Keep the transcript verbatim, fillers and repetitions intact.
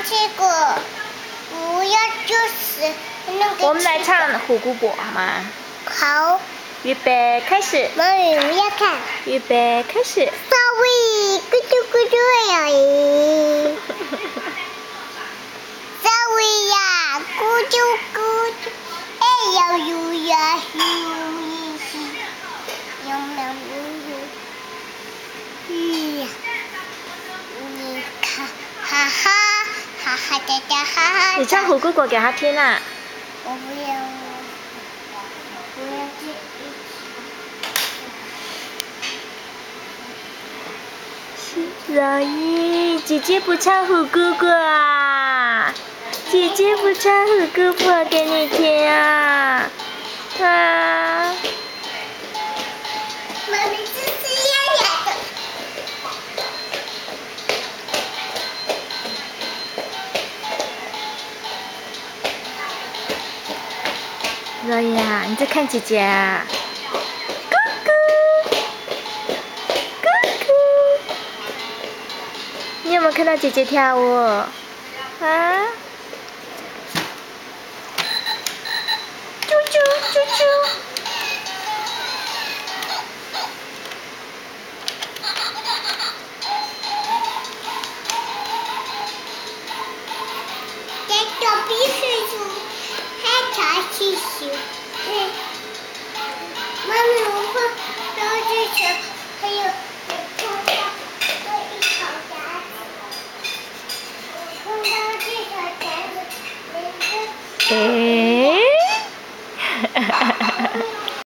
这个，不要就是那个。 我们来唱《虎姑婆》好吗？ 好。 预备开始。 妈咪，不要看。 预备开始。 Sorry，咕嘟咕嘟呀咦。Sorry 呀，咕嘟咕嘟，哎呀呦呀呦咦嘻，有没有？咦呀，你看，哈哈哈哈哒哒哈哈。 你唱《虎姑婆》给他听啊。 我不要，我要这。 老姨，姐姐不唱虎姑婆啊！姐姐不唱虎姑婆给你听啊！啊！ 妈咪，这是丫丫的。 老姨啊，你在看姐姐啊？你有没有看到姐姐跳舞？啊？